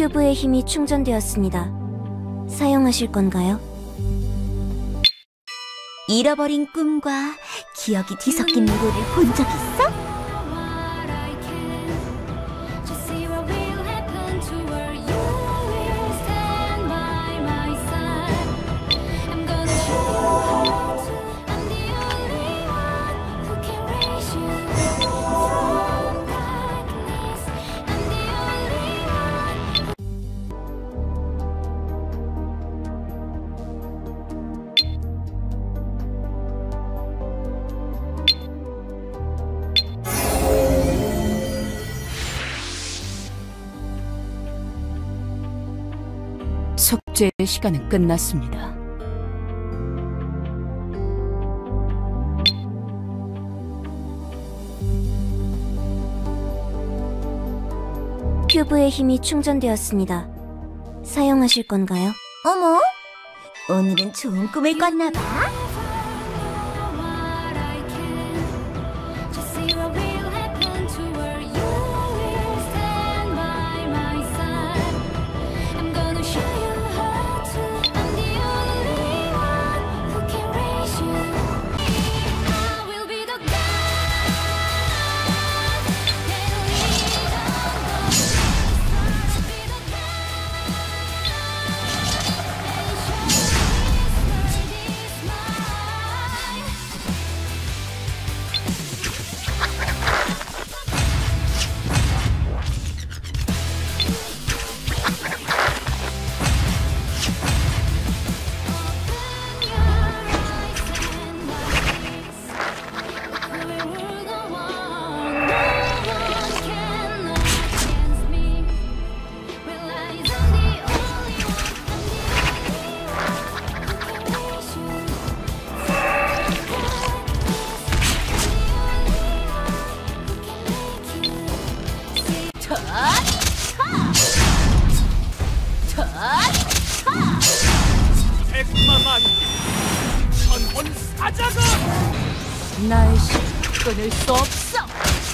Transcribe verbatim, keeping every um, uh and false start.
큐브의 힘이 충전되었습니다. 사용하실 건가요? 잃어버린 꿈과 기억이 뒤섞인 누구를 본 적 있어? 속죄의 시간은 끝났습니다. 큐브의 힘이 충전되었습니다. 사용하실 건가요? 어머, 오늘은 좋은 꿈을 꿨나 봐. 나의 힘을 끊을 수 없어!